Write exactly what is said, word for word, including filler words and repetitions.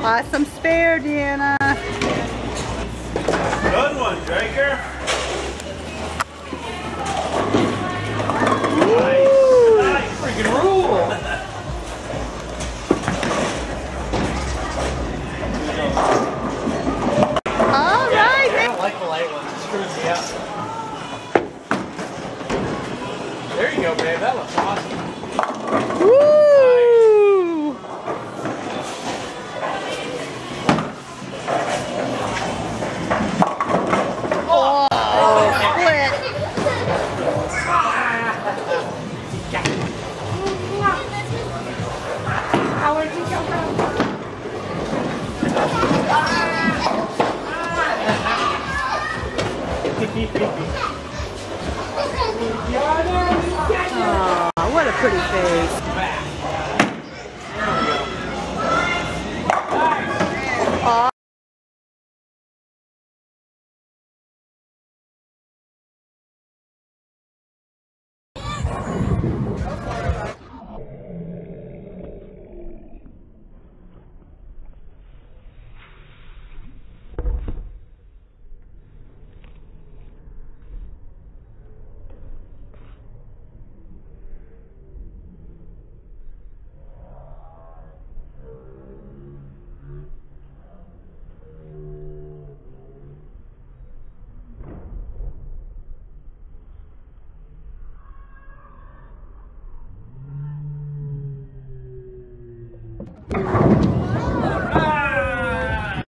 Awesome spare, Deanna. Good one, Draker. Nice. Nice. Freaking rule. All right. I don't like the light ones. It screws me up. There you go, babe. That looks awesome. Woo! Oh, what a pretty face. Oh. Thank you.